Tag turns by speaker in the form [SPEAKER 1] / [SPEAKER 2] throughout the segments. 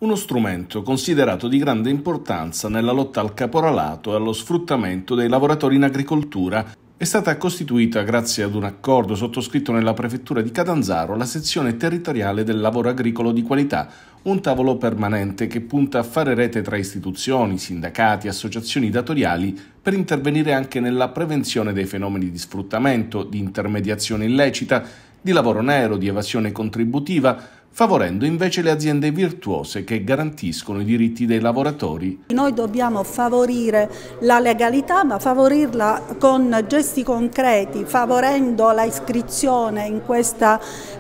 [SPEAKER 1] uno strumento considerato di grande importanza nella lotta al caporalato e allo sfruttamento dei lavoratori in agricoltura. È stata costituita, grazie ad un accordo sottoscritto nella prefettura di Catanzaro, la sezione territoriale del lavoro agricolo di qualità, un tavolo permanente che punta a fare rete tra istituzioni, sindacati, associazioni datoriali per intervenire anche nella prevenzione dei fenomeni di sfruttamento, di intermediazione illecita, di lavoro nero, di evasione contributiva, favorendo invece le aziende virtuose che garantiscono i diritti dei lavoratori.
[SPEAKER 2] Noi dobbiamo favorire la legalità, ma favorirla con gesti concreti, favorendo la iscrizione in questa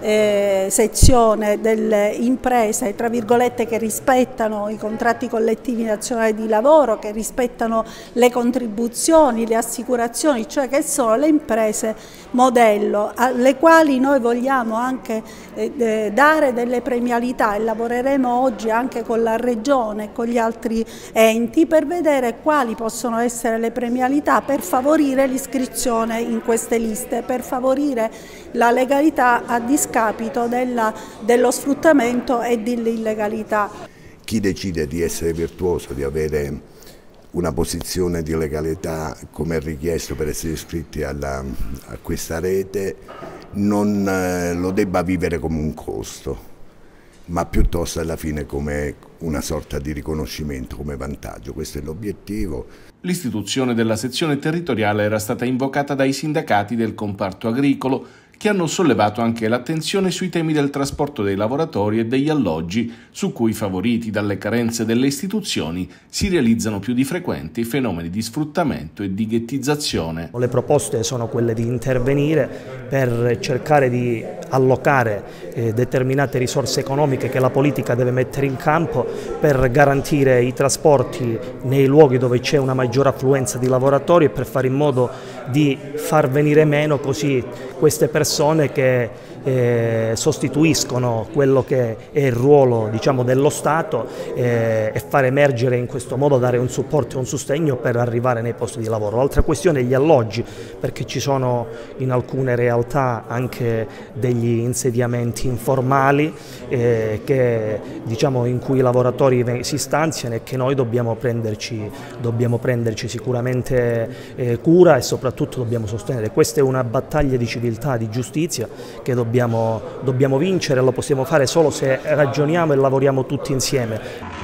[SPEAKER 2] sezione delle imprese, tra virgolette, che rispettano i contratti collettivi nazionali di lavoro, che rispettano le contribuzioni, le assicurazioni, cioè che sono le imprese modello, alle quali noi vogliamo anche dare delle premialità, e lavoreremo oggi anche con la Regione e con gli altri enti per vedere quali possono essere le premialità per favorire l'iscrizione in queste liste, per favorire la legalità a discapito dello sfruttamento e dell'illegalità.
[SPEAKER 3] Chi decide di essere virtuoso, di avere una posizione di legalità come è richiesto per essere iscritti a questa rete, non lo debba vivere come un costo, ma piuttosto alla fine come una sorta di riconoscimento, come vantaggio. Questo è l'obiettivo.
[SPEAKER 1] L'istituzione della sezione territoriale era stata invocata dai sindacati del comparto agricolo, che hanno sollevato anche l'attenzione sui temi del trasporto dei lavoratori e degli alloggi, su cui, favoriti dalle carenze delle istituzioni, si realizzano più di frequente i fenomeni di sfruttamento e di ghettizzazione.
[SPEAKER 4] Le proposte sono quelle di intervenire per cercare di allocare determinate risorse economiche che la politica deve mettere in campo per garantire i trasporti nei luoghi dove c'è una maggiore affluenza di lavoratori e per fare in modo di far venire meno così queste persone che sostituiscono quello che è il ruolo, diciamo, dello Stato e far emergere in questo modo, dare un supporto e un sostegno per arrivare nei posti di lavoro. L'altra questione è gli alloggi, perché ci sono in alcune realtà anche degli insediamenti informali diciamo, in cui i lavoratori si stanziano e che noi dobbiamo prenderci sicuramente cura e soprattutto dobbiamo sostenere. Questa è una battaglia di civiltà, di giustizia che dobbiamo vincere, lo possiamo fare solo se ragioniamo e lavoriamo tutti insieme.